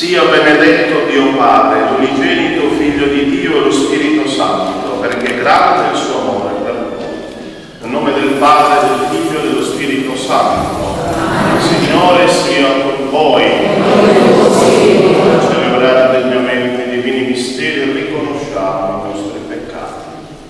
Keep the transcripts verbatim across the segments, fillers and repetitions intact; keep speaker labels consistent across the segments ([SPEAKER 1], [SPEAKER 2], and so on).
[SPEAKER 1] Sia benedetto Dio Padre, l'unigenito Figlio di Dio e lo Spirito Santo, perché grande è il suo amore per noi. Nel nome del Padre, del Figlio e dello Spirito Santo. Il Signore sia con voi. Celebrare degnamente i divini misteri e riconosciamo i nostri peccati.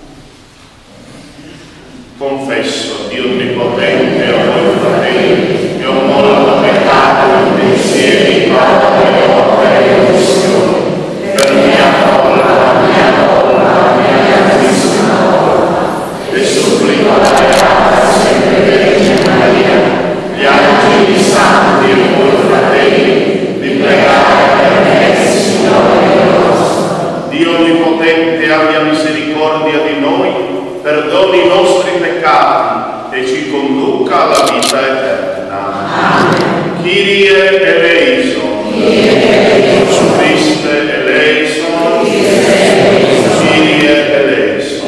[SPEAKER 1] Confesso a Dio Onnipotente e a voi fratelli che ho molto peccato in pensieri, parole e opere e omissioni, per mia colpa, mia colpa, mia grandissima colpa, e supplico la beata sempre Vergine Maria, gli angeli santi e voi fratelli, di pregare per me, Signore nostro. Dio Onnipotente abbia misericordia di noi, perdoni i nostri peccati e ci conduca alla vita eterna. Amen. Kyrie eleison. Gesù Christe eleison. Kyrie eleison.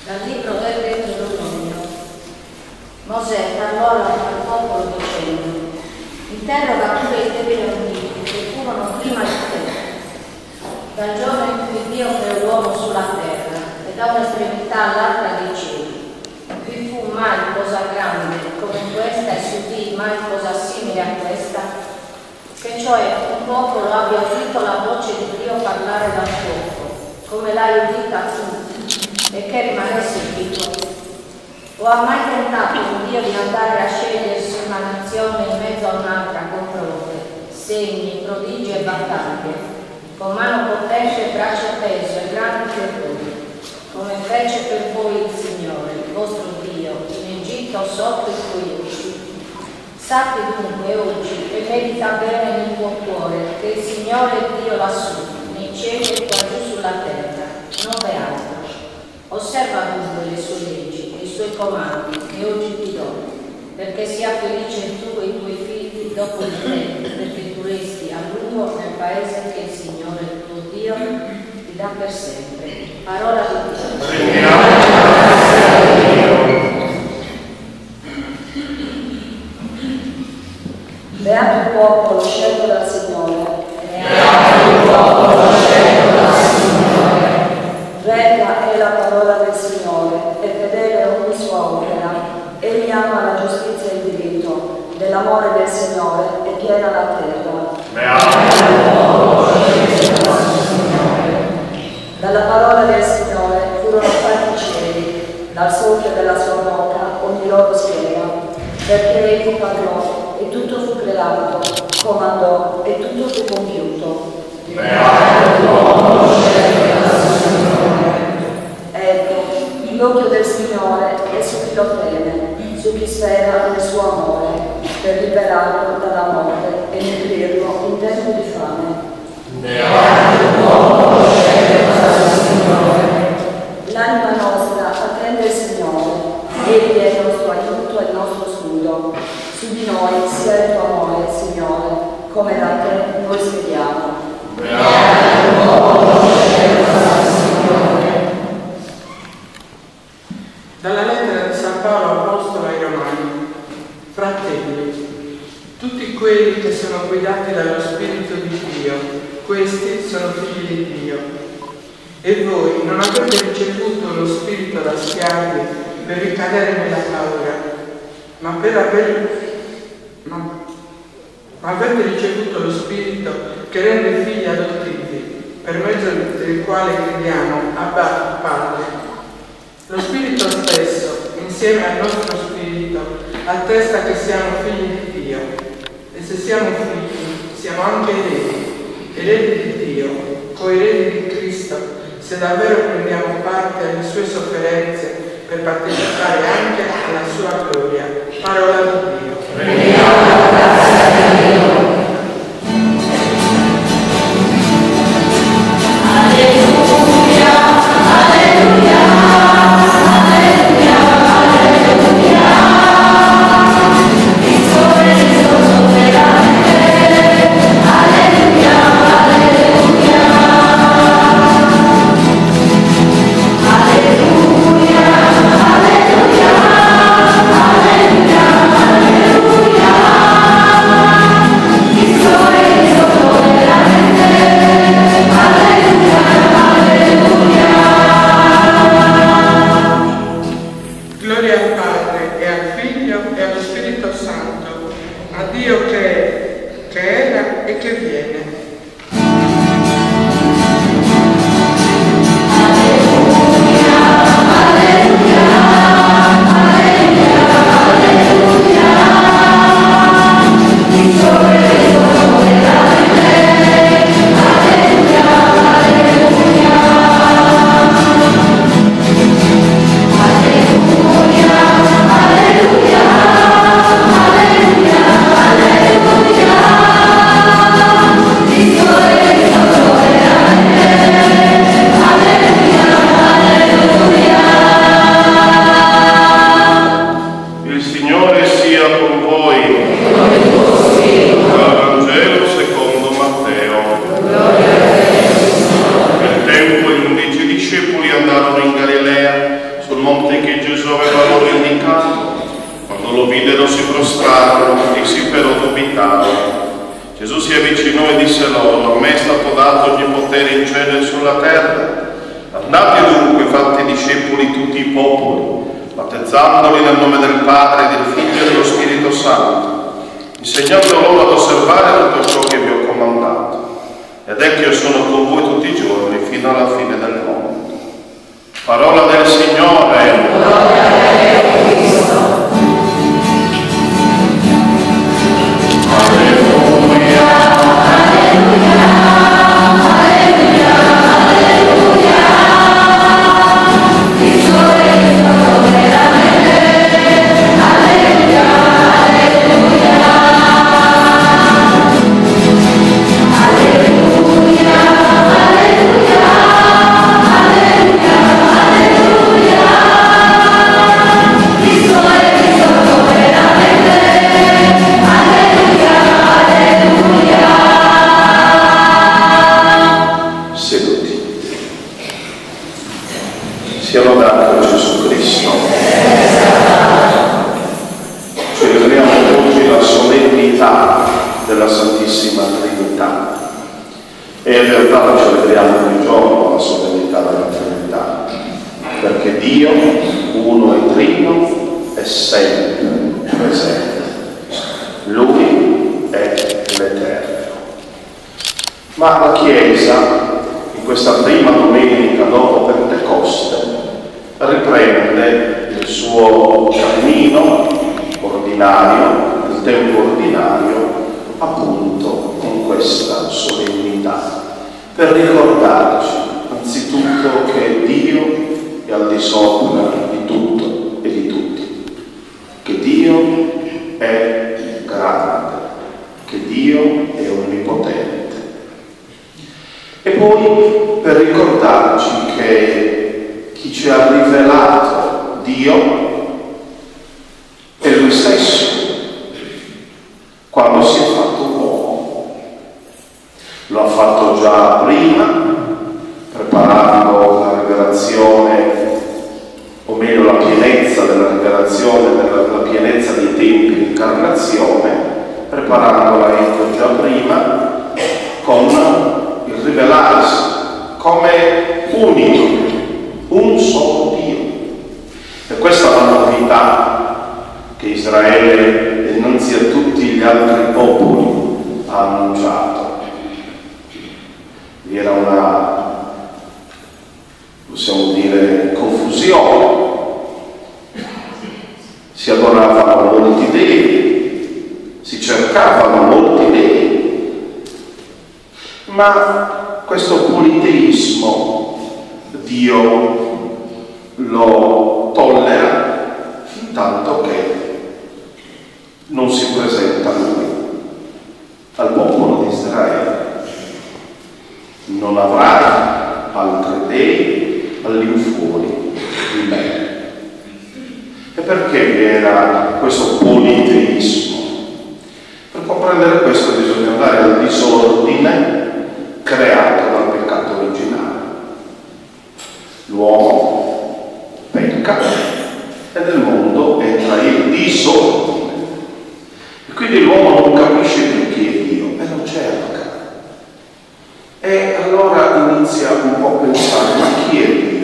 [SPEAKER 2] Dal libro del Deuteronomio. Mosè parlò al popolo dicendo: interroga pure i tevi antichi che furono prima di te, dal giorno in cui Dio creò l'uomo sulla terra e da un'estremità all'altra dei cieli. Vi fu mai cosa grande come questa e si udì mai cosa simile a questa? Che cioè un popolo abbia udito la voce di Dio parlare dal fuoco, come l'hai udita tu, e che rimanesse udito? O ha mai tentato un Dio di andare a scegliersi una nazione in mezzo a un'altra con prove, segni, prodigi e battaglie, con mano potente, braccia teso e grandi terrori, come fece per voi il Signore, il vostro Dio, in Egitto sotto i tuoi occhi? Sappi dunque oggi e medita bene nel tuo cuore che il Signore è Dio lassù, nei cieli e qua giù sulla terra, non è altro. Osserva dunque le sue leggi e i suoi comandi che oggi ti do, perché sia felice tu e i tuoi figli dopo di te, perché tu resti a lungo nel paese che il Signore, il tuo Dio, ti dà per sempre. Parola di Dio.
[SPEAKER 3] Beato il popolo scelto dal Signore.
[SPEAKER 2] Beato il popolo scelto dal Signore.
[SPEAKER 3] Retta è la parola del Signore e fedele ogni sua opera. Egli ama la giustizia e il diritto. Dell'amore del Signore è piena la terra.
[SPEAKER 1] Beato il popolo scelto dal Signore.
[SPEAKER 3] Dalla parola del Signore furono fatti i cieli, dal soffio della sua bocca ogni loro schiera, perché egli parlò e tutto fu creato, comandò e tutto fu compiuto.
[SPEAKER 1] Beato l'uomo scelto dal Signore.
[SPEAKER 3] Ecco, l'occhio del Signore è su chi lo teme, su chi spera nel suo amore, per liberarlo dalla morte e nutrirlo in tempo di fame.
[SPEAKER 1] Beato l'uomo scelto dal Signore.
[SPEAKER 3] L'anima nostra attende il Signore, egli è il nostro aiuto e il nostro scudo. Su di noi sia il tuo amore, Signore, come da te noi speriamo.
[SPEAKER 1] Beato l'uomo scelto dal Signore.
[SPEAKER 4] Dalla lettera di San Paolo Apostolo ai Romani. Fratelli, tutti quelli che sono guidati dallo Spirito di Dio, questi sono figli di Dio. E voi non avete ricevuto lo spirito da schiavi per ricadere nella paura, ma per aver Ma, ma avete ricevuto lo Spirito che rende figli adottivi, per mezzo del quale crediamo, Abba, Padre. Lo Spirito stesso, insieme al nostro Spirito, attesta che siamo figli di Dio. E se siamo figli, siamo anche eredi, eredi di Dio, coeredi di Cristo, se davvero prendiamo parte alle sue sofferenze per partecipare anche alla sua gloria. Parola di Dio.
[SPEAKER 1] Preghiamo la grazia di Dio.
[SPEAKER 2] Alleluia, alleluia, alleluia, alleluia. Il sole risorto veramente. Alleluia, alleluia. Alleluia, alleluia, alleluia, alleluia. Il sole risorto veramente. Alleluia, alleluia.
[SPEAKER 4] Gloria al Padre e al Figlio e allo Spirito Santo, a Dio che è, che era e che viene.
[SPEAKER 1] monte che Gesù aveva loro indicato. Quando lo videro si prostrarono e si però dubitavano. Gesù si avvicinò e disse loro: a me è stato dato ogni potere in cielo e sulla terra. Andate dunque, fate discepoli tutti i popoli, battezzandoli nel nome del Padre, del Figlio e dello Spirito Santo, insegnando loro ad osservare tutto ciò che vi ho comandato. Ed è che io sono con voi tutti i giorni fino alla fine del mondo. Parola del Signore.
[SPEAKER 5] Sia lodato Gesù Cristo. Celebriamo oggi la solennità della Santissima Trinità. E in realtà la celebriamo ogni giorno la solennità della Trinità, perché Dio, uno e trino, è sempre presente. Lui è l'Eterno. Ma la Chiesa, in questa prima domenica dopo Pentecoste, riprende il suo cammino ordinario, il tempo ordinario, appunto con questa solennità, per ricordarci anzitutto che Dio è al di sopra di tutto e di tutti, che Dio è grande, che Dio è onnipotente. E poi per ricordarci che chi ci ha rivelato Dio è Lui stesso, quando si è fatto uomo. Lo ha fatto già prima, preparando la rivelazione, o meglio la pienezza della rivelazione, della, la pienezza dei tempi di incarnazione, preparandola ecco già prima con il rivelarsi come unico, un solo Dio. E questa è la novità che Israele innanzi a tutti gli altri popoli ha annunciato. Vi era una, possiamo dire, confusione. Si adoravano molti dei, si cercavano molti dei, ma questo politeismo Dio lo tollera fin tanto che non si presenta Lui al popolo di Israele. Non avrai altri dei all'infuori di me. E perché vi era questo politeismo? Per comprendere questo bisogna andare al disordine creato dal peccato originale. L'uomo pecca e nel mondo entra il disordine. E quindi l'uomo non capisce più chi è Dio e lo cerca. E allora inizia un po' a pensare: ma chi è Dio?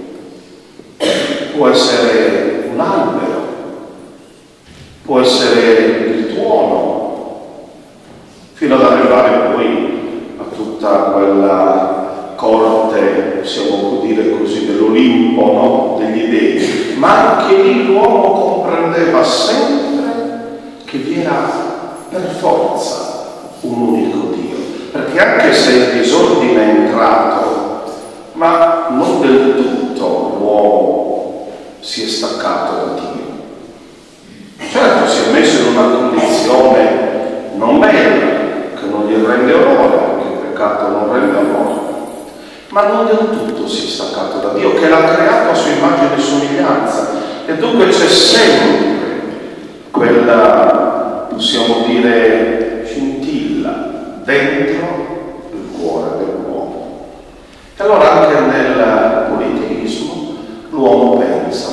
[SPEAKER 5] Può essere un albero, può essere il tuono, fino ad arrivare poi a tutta quella corte, possiamo dire così, dell'Olimpo, no? Degli dei. Ma anche lì l'uomo comprendeva sempre che vi era per forza un unico Dio, perché anche se il disordine è entrato, ma non del tutto l'uomo si è staccato da Dio. Certo, si è messo in una condizione non bella, che non gli rende onore, perché il peccato non rende onore, ma non del tutto si è staccato da Dio, che l'ha creato a sua immagine e somiglianza. E dunque c'è sempre quella, possiamo dire, scintilla dentro il cuore dell'uomo. E allora anche nel politeismo l'uomo pensa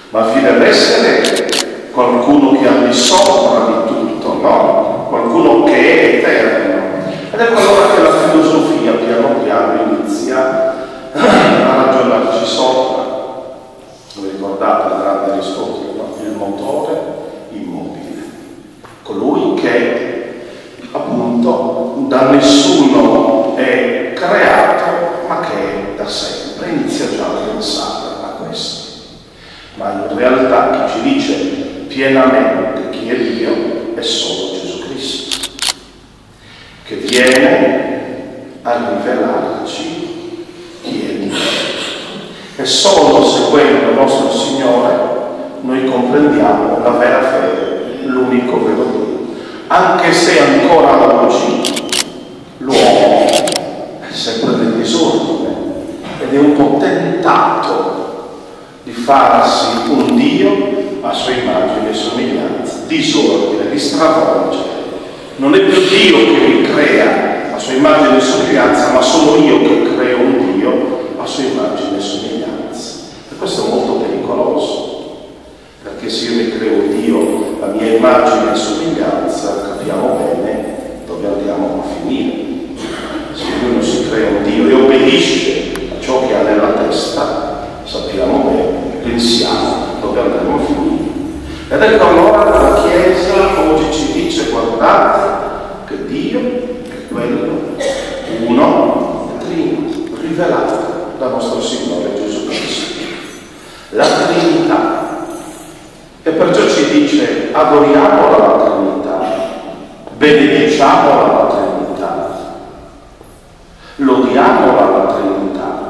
[SPEAKER 5] ma fino ad essere qualcuno che è al di sopra di tutto, no? Qualcuno che è eterno. Ed ecco allora che la filosofia piano piano inizia a ragionarci sopra. Vi ricordate la grande Aristotele, no? Il motore immobile, colui che appunto da nessuno è creato ma che è da sempre. Inizia già a pensare a questo. Ma in realtà chi ci dice pienamente chi è Dio è solo Gesù Cristo, che viene a rivelarci chi è Dio. E solo seguendo il nostro Signore noi comprendiamo la vera fede, l'unico vero Dio. Anche se ancora oggi l'uomo è sempre nel disordine ed è un po' tentato di farsi un Dio a sua immagine e somiglianza, disordine, di stravolgere. Non è più Dio che mi crea a sua immagine e somiglianza, ma sono io che creo un Dio a sua immagine e somiglianza. E questo è molto pericoloso, perché se io mi creo Dio a mia immagine e somiglianza, capiamo bene dove andiamo a finire. Se uno si crea un Dio e obbedisce a ciò che ha nella testa, sappiamo bene, pensiamo dove andremo a finire. Ed ecco allora la Chiesa oggi ci dice: guardate che Dio è quello uno e trino, rivelato dal nostro Signore Gesù Cristo, la Trinità. E perciò ci dice: adoriamola la Trinità, benediciamola la Trinità, lodiamola la Trinità.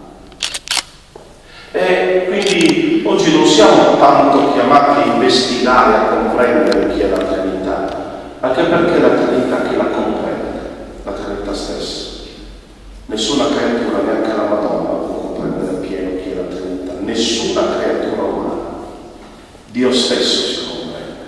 [SPEAKER 5] E quindi oggi non siamo tanto chiamati a investigare, a comprendere chi è la Trinità, anche perché la Trinità chi la comprende? La Trinità stessa. Nessuna creatura, neanche la Madonna, può comprendere pieno chi è la Trinità. Nessuna creatura umana. Dio stesso si comprende.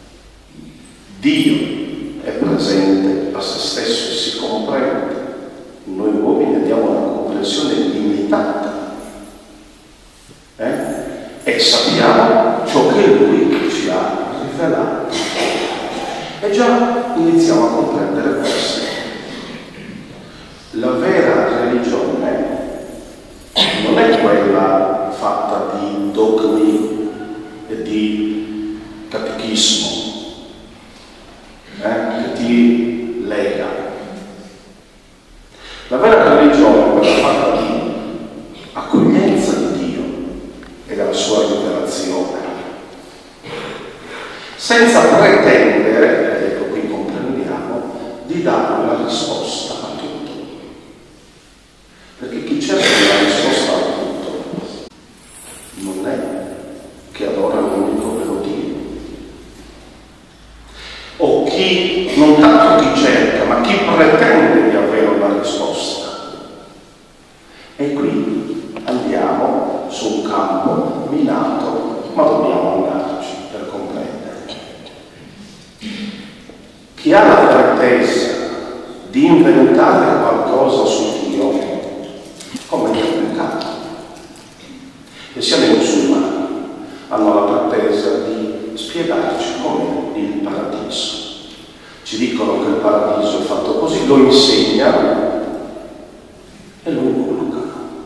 [SPEAKER 5] Dio è presente a se stesso e si comprende. Noi uomini abbiamo una comprensione limitata. Eh? E sappiamo ciò che Lui ci ha rivelato. E già iniziamo a comprendere questo. La vera religione non è quella fatta di dogmi e di catechismo, eh? che ti lega. La vera religione è quella fatta di accoglienza di Dio e della sua rivelazione, senza pretendere, ed ecco qui comprendiamo, di dare una risposta a tutto. Perché chi cerca una risposta a tutto non è che adora l'unico vero Dio. O chi, non tanto chi cerca, ma chi pretende di avere una risposta. E qui andiamo su un campo minato, ma dobbiamo andarci per comprendere. Chi ha la pretesa di inventare qualcosa su Dio, come il peccato. E siamo i musulmani, hanno la pretesa di spiegarci com'è il paradiso. Ci dicono che il paradiso è fatto così, lo insegnano e lo inculcano.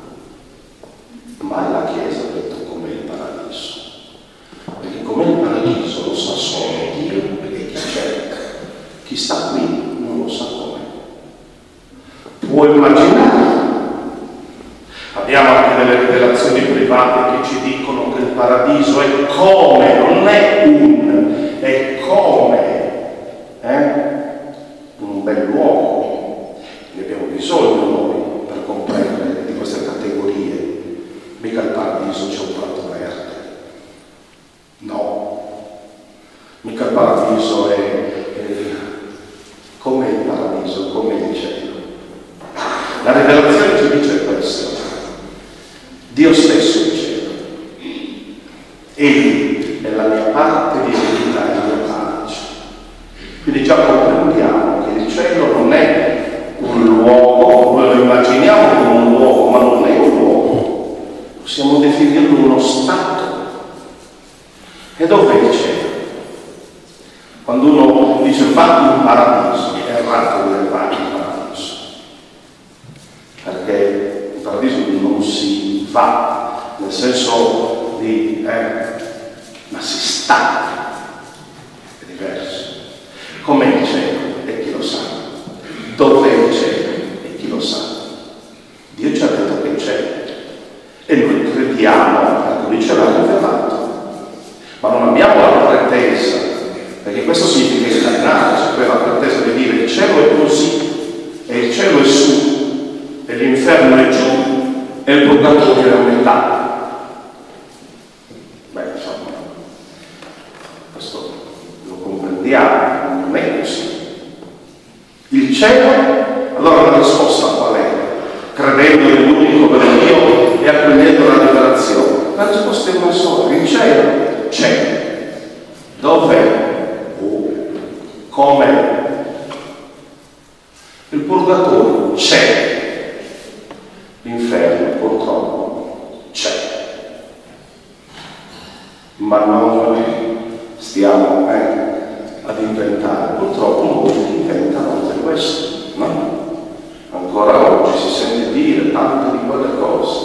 [SPEAKER 5] Mai la Chiesa ha detto com'è il paradiso, perché com'è il paradiso lo sa solo Dio e chi cerca. Chi sta qui non lo sa com'è. Può immaginare. Abbiamo anche delle rivelazioni private che ci dicono che il paradiso è come, non è un, è come, eh? un bel luogo. Ne abbiamo bisogno noi per comprendere di queste categorie. Mica il paradiso c'è un prato verde. No. Mica il paradiso è, è come il paradiso, come il cielo. La rivelazione ci dice questo. Dio stesso è il cielo. Egli è la mia parte di verità e la mia pace. Quindi già comprendiamo che il cielo non è un luogo, noi lo immaginiamo come un luogo, ma non è un luogo. Possiamo definirlo uno stato non si va, nel senso di eh, ma si sta, è diverso. Com'è il cielo? E chi lo sa? Dov'è il cielo? E chi lo sa? Dio ci ha detto che c'è e noi crediamo, ecco, lui ce l'ha rivelato, ma non abbiamo la pretesa, perché questo significa ingannare, cioè quella pretesa di dire il cielo è così e il cielo è su e l'inferno è giù e il purgatorio è a metà. Beh, insomma, questo lo comprendiamo, non è così. Il cielo, allora la risposta qual è? Credendo nell'unico vero Dio e accogliendo la rivelazione. La risposta è una sola: il cielo c'è. Dov'è? Com'è? Il purgatorio c'è. L'inferno purtroppo c'è. Ma non stiamo eh, ad inventare. Purtroppo molti inventano anche questo, no? Ancora oggi si sente dire tante di quelle cose.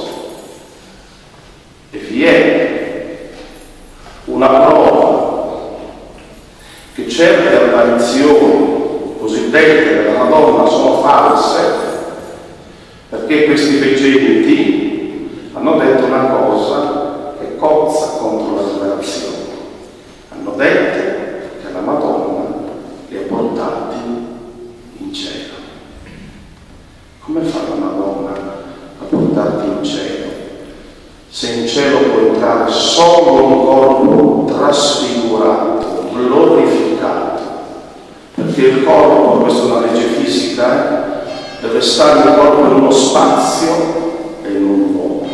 [SPEAKER 5] E vi è una prova che certe apparizioni cosiddette della Madonna sono false, perché questi veggenti hanno detto una cosa che cozza contro la rivelazione. Hanno detto che la Madonna li ha portati in cielo. Come fa la Madonna a portarti in cielo? Se in cielo può entrare solo un corpo trasfigurato, glorificato, perché il corpo, questa è una legge fisica, eh, deve stare il corpo in uno spazio e in un luogo.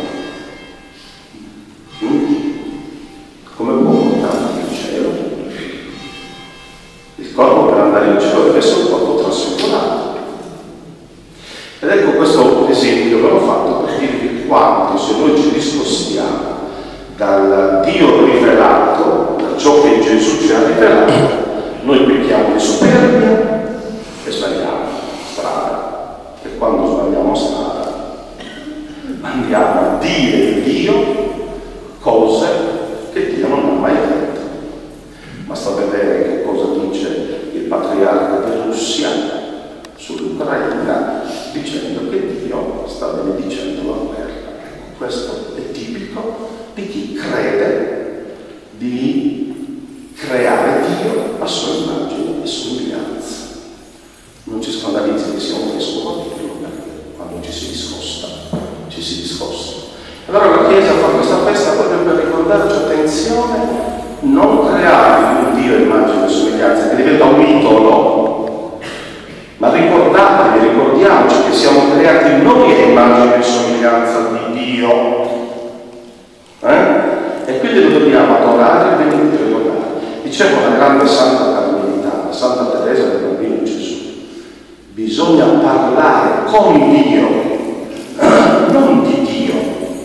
[SPEAKER 5] Mm? Come può portarti in cielo? Il corpo per andare in cielo deve essere un corpo trasfigurato. Ed ecco questo esempio ve l'ho fatto per dirvi quanto, se noi ci discostiamo dal Dio rivelato, da ciò che Gesù ci ha rivelato, noi pecchiamo di superbia e sbagliamo strada. E quando sbagliamo strada andiamo a dire a Dio cose che Dio non ha mai detto. Basta vedere che cosa dice il patriarca di Russia sull'Ucraina, dicendo che Dio sta benedicendo la guerra. Questo è tipico di chi crede di creare Dio a sua immagine e somiglianza. Non ci scandalizzi che sia un vescovo a dirlo, perché quando ci si discosta, ci si discosta. Allora la Chiesa fa questa festa proprio per ricordarci, attenzione, non creare un Dio a immagine e somiglianza che diventa un idolo, ma ricordatevi, ricordiamoci che siamo creati noi a immagine e somiglianza di Dio. Eh? E quindi lo dobbiamo adorare e benedire. Diceva una grande santa carmelitana, Santa Teresa del Bambino Gesù: bisogna parlare con Dio, eh? non di Dio.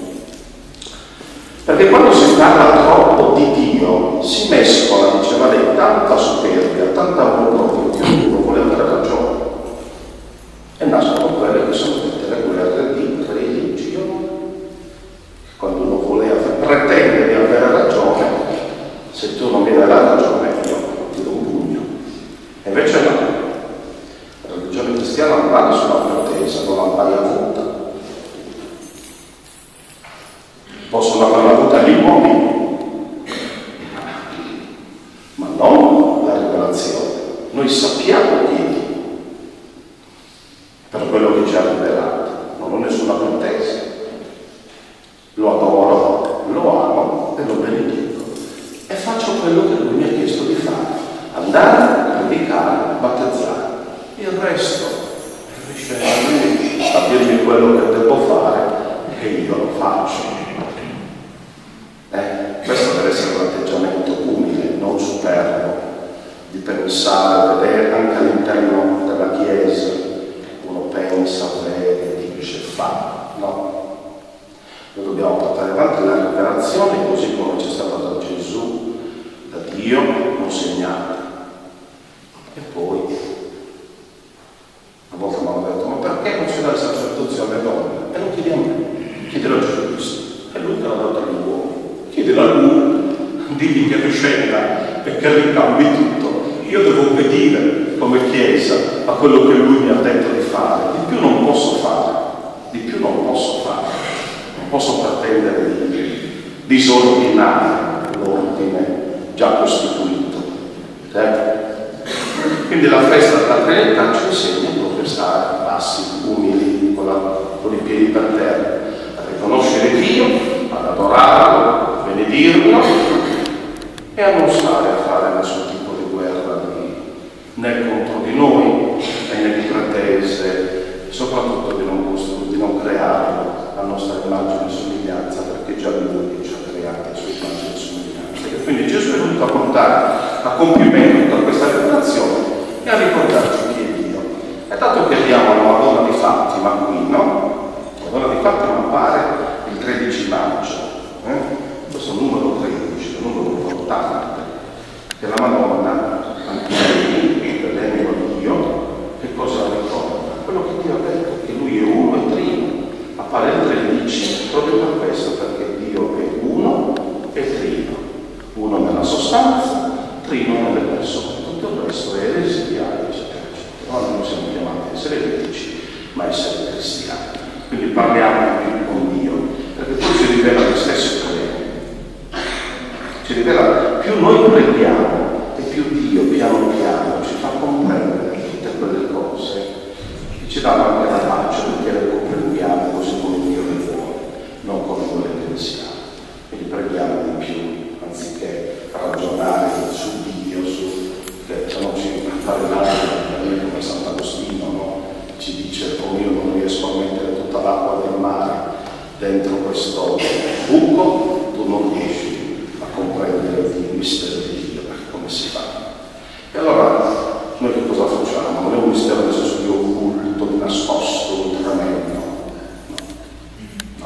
[SPEAKER 5] Perché quando si parla troppo di Dio si mescola, diceva lei, tanta superbia, tanta amore proprio, che uno vuole avere ragione. E nascono quelle che sono tutte le guerre di religione. Quando uno voleva, pretende di avere ragione, se tu non mi dai la ragione io ti do un pugno. E invece no. La religione cristiana non vale sulla pretesa, non la vai avuta. Possono averla avuta gli uomini, ma non la rivelazione. Noi sappiamo chi è Dio per quello che ci ha rivelato, non ho nessuna pretesa. Lo adoro, lo amo e lo benedico e faccio quello che lui mi ha chiesto di fare: andare, predicare, battezzare. Il resto riesce a lui a dirmi quello che devo fare e io lo faccio. Eh, questo deve essere un atteggiamento umile, non superbo, di pensare, vedere anche all'interno della Chiesa. Uno pensa, vede, dice, fa. No. Noi dobbiamo portare avanti la rivelazione così come ci è stata da Gesù, da Dio, consegnata. E poi, una volta mi hanno detto: ma perché non si dà il sacerdozio alle donne? E lo chiediamo. chiedilo a Gesù Cristo, è lui che l'ha dato agli uomini. Chiedilo a lui, digli che riscenda e che ricambi tutto. Io devo obbedire come Chiesa a quello che lui mi ha detto di fare. Di più non posso fare, di più non posso fare. Non posso pretendere di disordinare l'ordine già costituito. Eh? Quindi la festa della Trinità ci insegna proprio a stare bassi, umili, con, la, con i piedi per terra, a riconoscere Dio, ad adorarlo, a benedirlo e a non stare a fare nessun tipo di guerra di, né contro di noi né di pretese, soprattutto di non, di non creare la nostra immagine e somiglianza, perché già Lui ci ha creati la sua immagine e somiglianza. E quindi Gesù è venuto a portare a compimento tutta questa rivelazione e a ricordarci chi è Dio. E dato che abbiamo la Madonna di Fatima qui, no? La Madonna di Fatima appare il tredici maggio, eh? Questo è un numero tredici, è un numero importante, che la Madonna, anche lei, per lei con Dio, che cosa ricorda? Quello che Dio ha detto, che Lui è uno e trino. Appare il tredici proprio per questo, perché Dio è uno e trino. Uno nella sostanza, trino nelle persone. Tutto il resto è eresia, eccetera, eccetera. Noi non siamo chiamati a essere eretici, ma a essere cristiani. Quindi parliamo più con Dio, perché poi si rivela lo stesso credere. Ci rivela, più noi preghiamo e più Dio piano piano ci fa comprendere tutte quelle cose che ci danno anche la pace, perché le comprendiamo così come Dio le vuole, non come noi le pensiamo. Quindi preghiamo di più, anziché ragionare su Dio, su che se no ci fare l'altro, come Sant'Agostino, no? Ci dice, oh io non riesco a mettere tutta l'acqua del mare dentro questo buco, tu non riesci a comprendere il mistero di Dio, come si fa. E allora noi che cosa facciamo? Non è un mistero nel senso di occulto, di nascosto, di tremendo, no, no.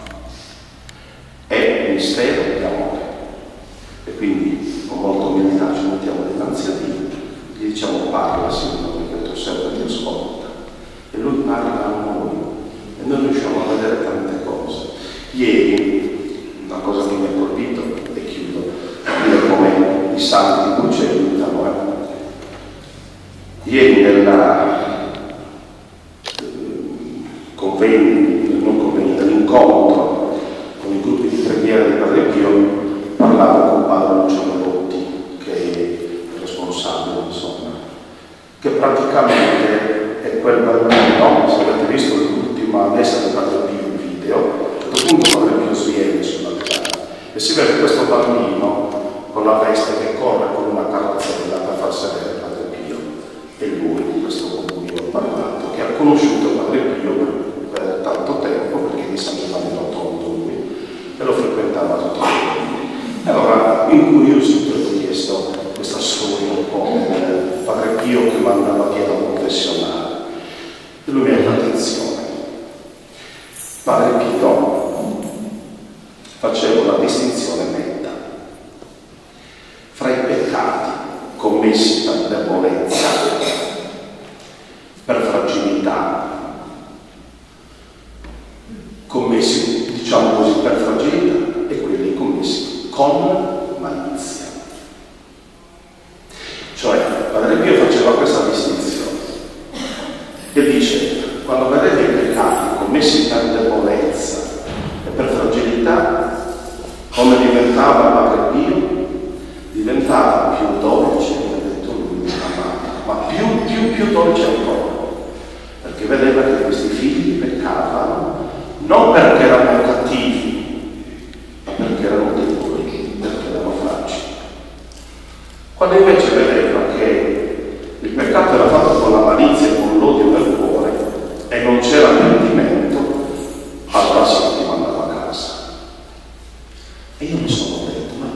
[SPEAKER 5] È un mistero di amore. E quindi con molta umiltà ci mettiamo dinanzi a Dio, gli diciamo parla Signore, che il tuo servo ti ascolta. E Lui parla a noi e noi riusciamo a vedere tante cose. Ieri, una cosa che mi ha colpito, e chiudo, dire come i santi qui ci aiutano. Eh. Ieri nella eh, convegno, non convegno, nell'incontro con i gruppi di preghiera di Padre Pio, parlavo con Padre Luciano Lotti, che è il responsabile, insomma, che praticamente è quel bambino, se avete visto l'ultima messa di Padre Pio in video, a questo punto Padre Pio sviene sull'altare e si vede questo bambino con la veste che corre con una carrozzella per far sedere Padre Pio. E lui, questo con cui ho parlato, che ha conosciuto Padre Pio per, per tanto tempo, perché di San Giovanni l'ha tolto lui, e lo frequentava tutti i giorni. E allora, incuriosito, gli ho chiesto questa storia un po' del Padre Pio che mandava via da un confessionale. E lui mi ha detto, attenzione, Padre Pio faceva una distinzione netta fra i peccati commessi per debolezza, per fragilità, commessi, diciamo così, per fragilità, e quelli commessi con malizia. Cioè, Padre Pio faceva questa distinzione e dice, quando vedete i peccati commessi per debolezza e per fragilità, come diventava Padre Pio? Diventava più dolce, come ha detto lui, ma più, più, più dolce ancora, perché vedeva che questi figli peccavano non perché erano cattivi, ma perché erano deboli, perché erano fragili. Quando invece vedeva che il peccato era fatto con la malizia e con l'odio del cuore e non c'era pentimento, allora si ti mandava a casa. E io mi sono detto, ma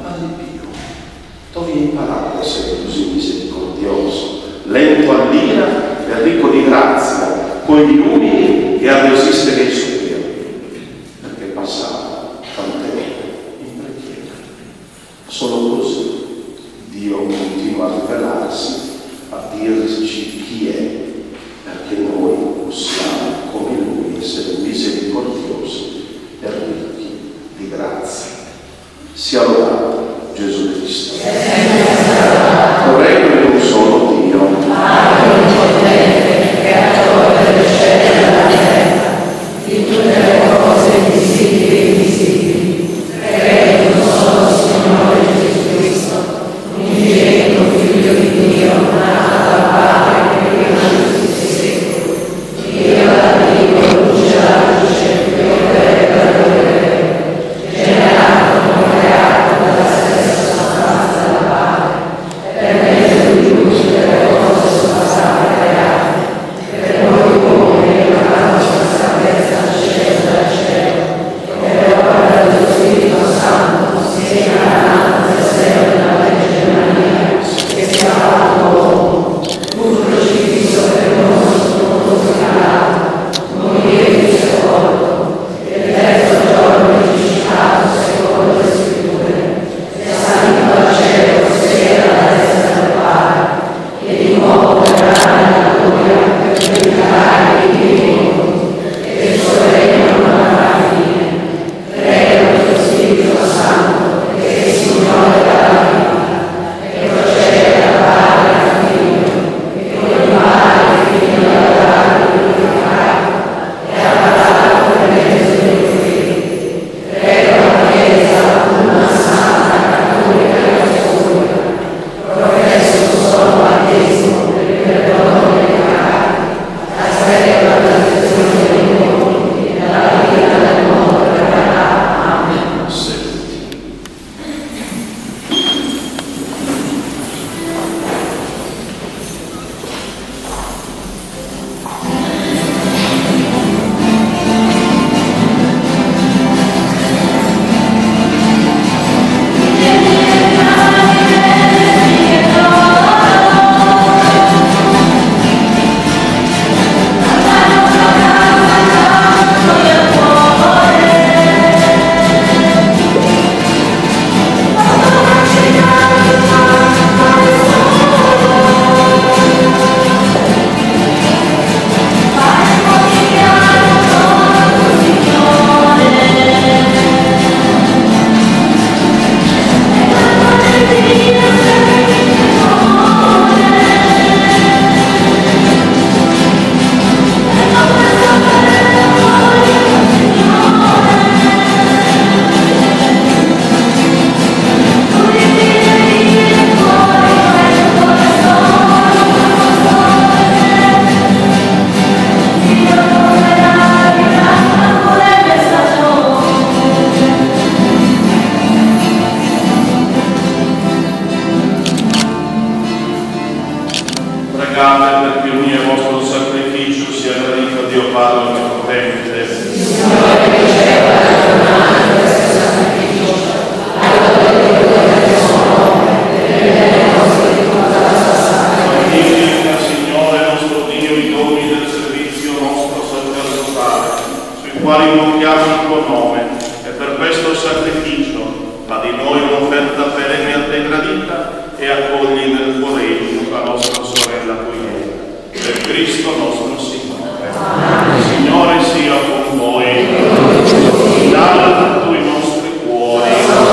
[SPEAKER 1] quali invochiamo il tuo nome, e per questo sacrificio fa di noi un'offerta perenne a te gradita e accogli nel tuo regno la nostra sorella Poiena. Per Cristo nostro Signore. Amen. Signore sia con voi. Inalto i nostri cuori.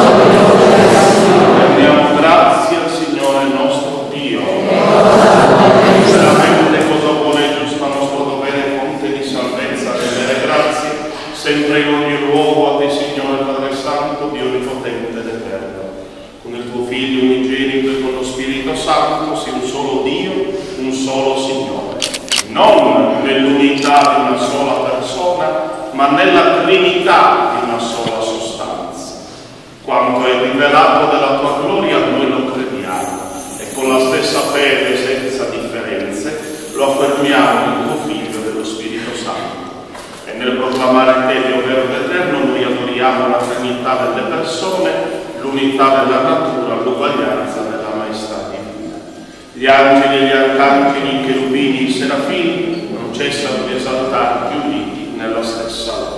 [SPEAKER 1] Rendiamo grazie al Signore nostro Dio. Veramente cosa vuole e giusto nostro dovere, fonte di salvezza, rendere grazie sempre in ogni luogo a te, Signore Padre Santo, Dio onnipotente ed eterno. Con il tuo Figlio unigenito e con lo Spirito Santo, sia un solo Dio, un solo Signore, non nell'unità di una sola persona, ma nella Trinità di una sola sostanza. Quanto è rivelato della tua gloria, noi lo crediamo e con la stessa fede, senza differenze, lo affermiamo nel tuo Figlio e dello Spirito Santo. E nel proclamare te, Dio vero ed eterno, noi adoriamo la Trinità delle persone, l'unità della natura, l'uguaglianza della maestà divina. Gli angeli e gli arcangeli, i cherubini, i serafini non cessano di esaltarti uniti nella stessa lode.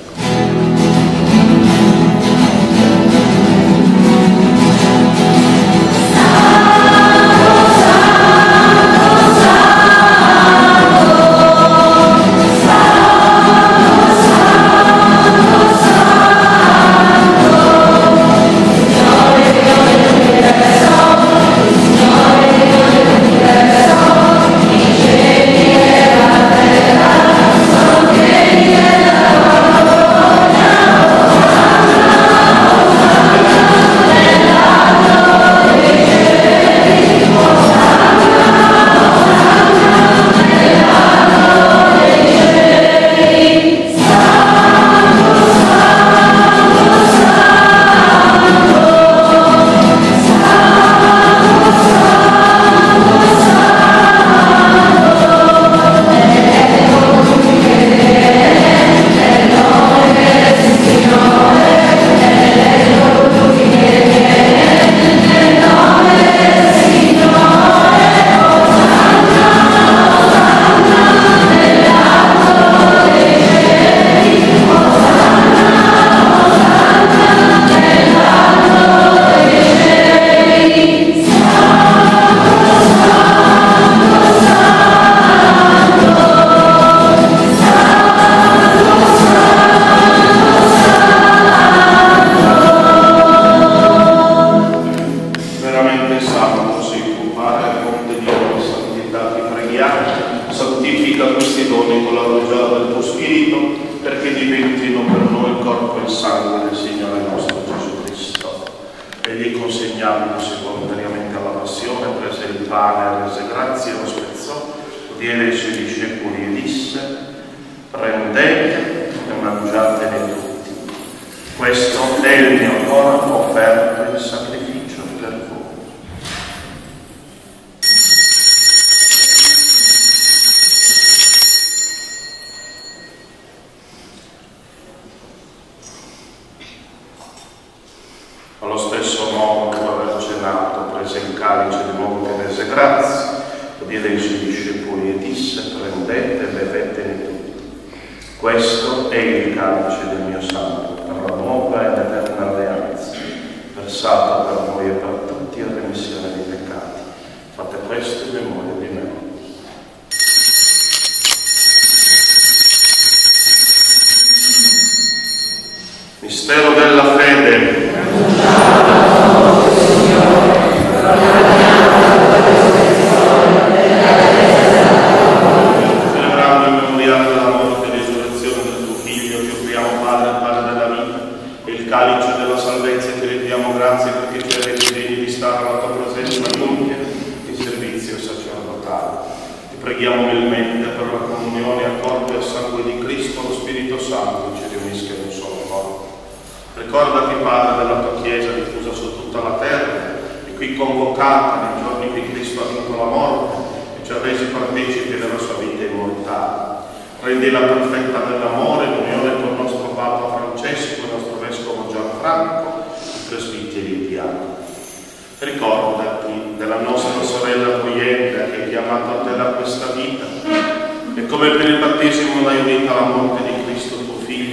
[SPEAKER 5] Ricordati della nostra sorella Poiena che è chiamata a questa vita, e come per il battesimo l'hai unita alla morte di Cristo tuo Figlio,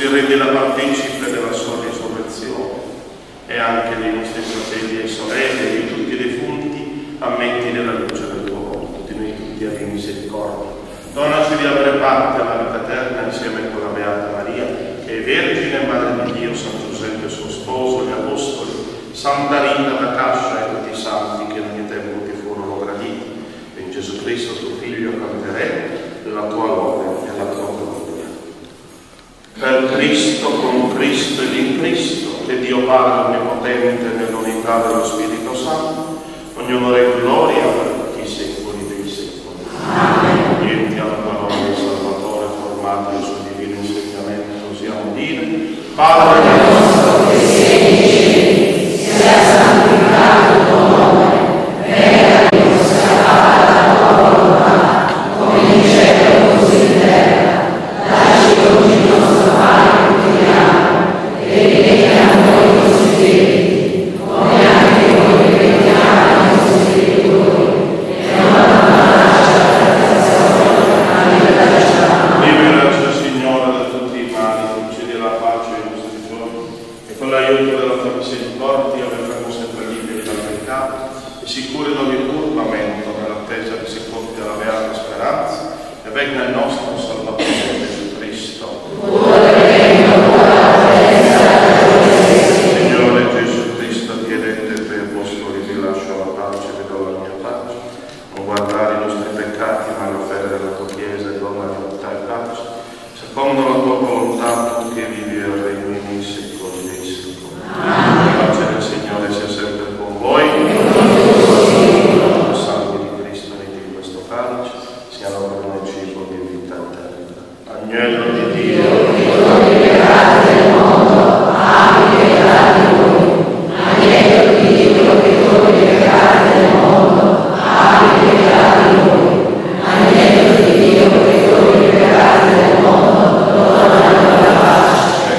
[SPEAKER 5] così rendila partecipe della sua risurrezione, e anche dei nostri fratelli e sorelle e di tutti i defunti ammetti nella luce del tuo volto. Di noi tutti abbi misericordia. Donaci di avere parte alla vita eterna insieme con la Beata Maria, che è Vergine Madre di Dio, San Giuseppe suo sposo, gli Apostoli, Santa Rita da Cascia e tutti i santi che in ogni tempo ti furono graditi. E in Gesù Cristo, tuo Figlio, canteremo la tua lode e la tua gloria. Per Cristo, con Cristo ed in Cristo, e Dio Padre Onnipotente nell'unità dello Spirito Santo, ogni onore e gloria per tutti i secoli dei secoli. Amen. Niente alla parola del Salvatore formata nel suo divino insegnamento, osiamo dire: Padre nostro che sei nei cieli, sia santificato il tuo nome, venga a noi sia fatta la tua volontà, come in cielo così in terra. Dacci oggi il nostro pane quotidiano, e rimetti a noi i nostri debiti, come anche noi rimettiamo ai nostri debitori, e non abbandonarci alla tentazione, ma liberaci.
[SPEAKER 1] Liberaci, Signore, da tutti i mali, concedi la pace ai nostri giorni, e con l'aiuto della tua misericordia verremo sempre liberi dal peccato e sicuri da ogni turbamento, nell'attesa che si compia la beata speranza e venga il nostro Salvatore Gesù Cristo. Signore Gesù Cristo, che hai detto ai tuoi apostoli: vi lascio la pace, vi do la mia pace. Non guardare i nostri peccati, ma l'offerta della tua Chiesa e donna libertà e pace. Secondo la tua volontà, tu che vivi e regni nei secoli dei secoli. La pace del Signore sia sempre con voi. Il sangue di Cristo uniti in questo calice siano per noi cibo di vita eterna. Agnello di Dio, che togli i peccati del mondo, abbi pietà di noi. Agnello di Dio, che togli i peccati del mondo, abbi pietà di noi. Agnello di Dio, che togli i peccati del mondo, dona la pace.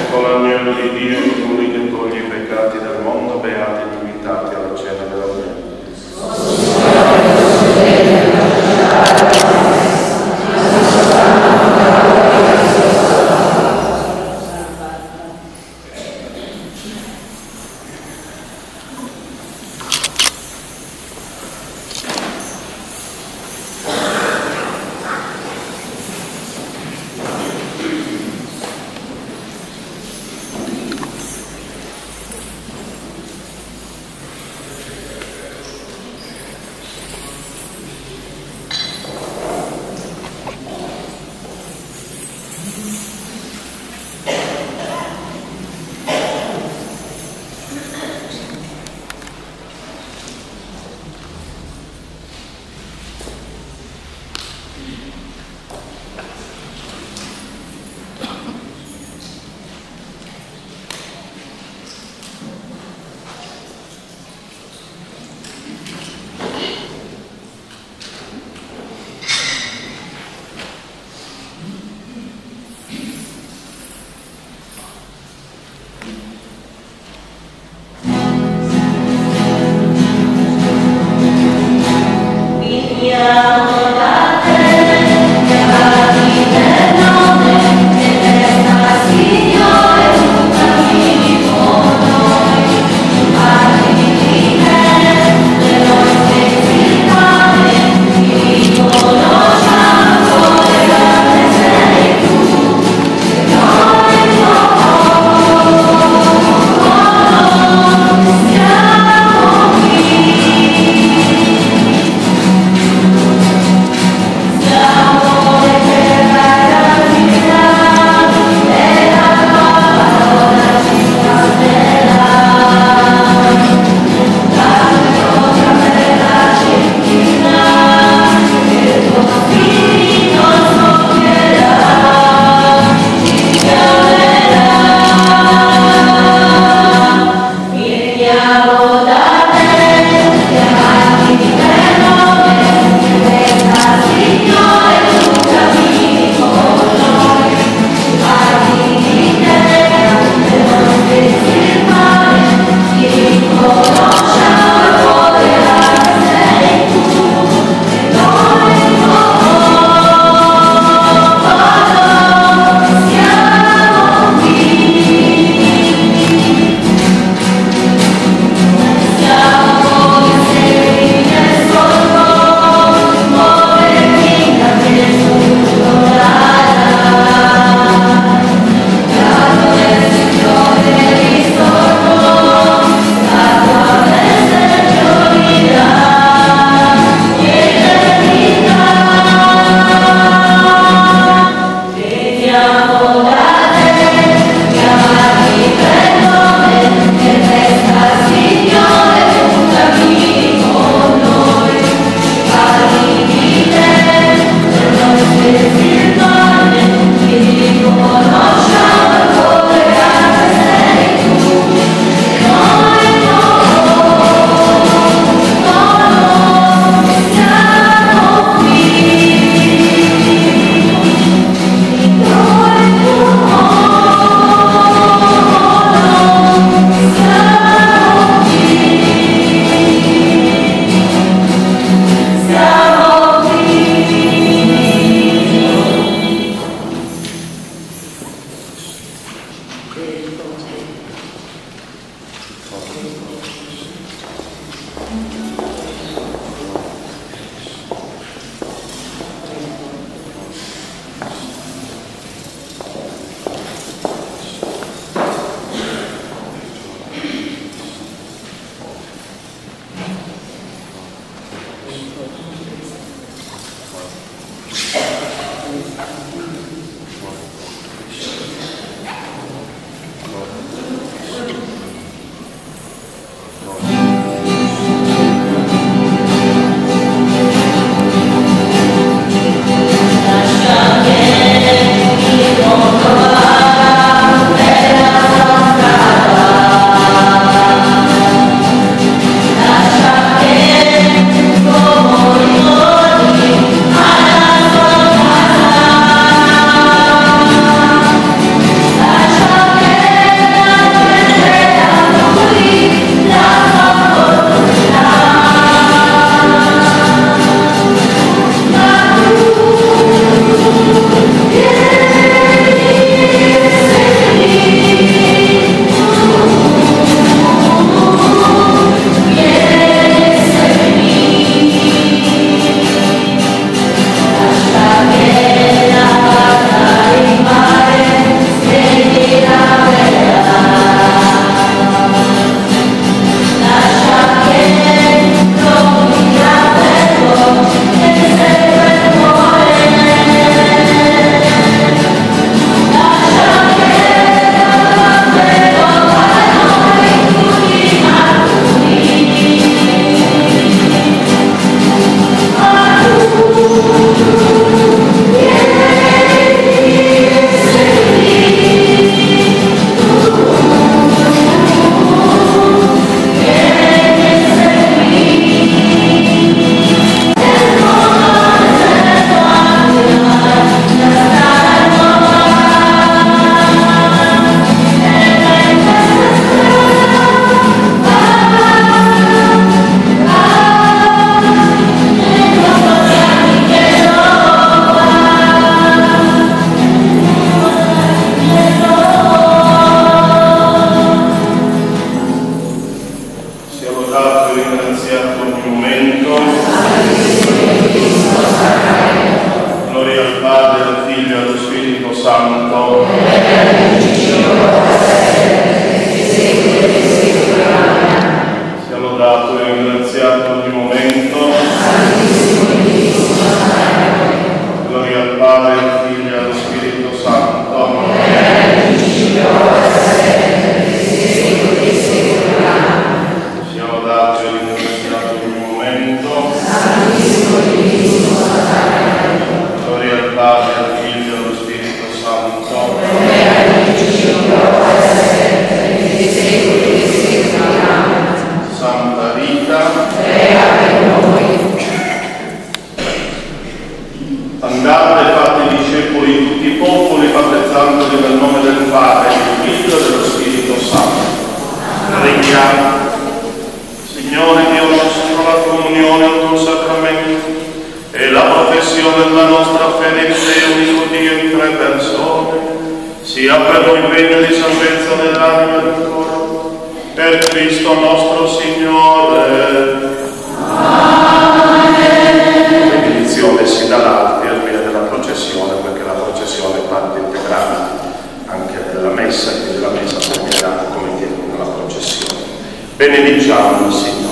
[SPEAKER 5] Benediciamo il Signore.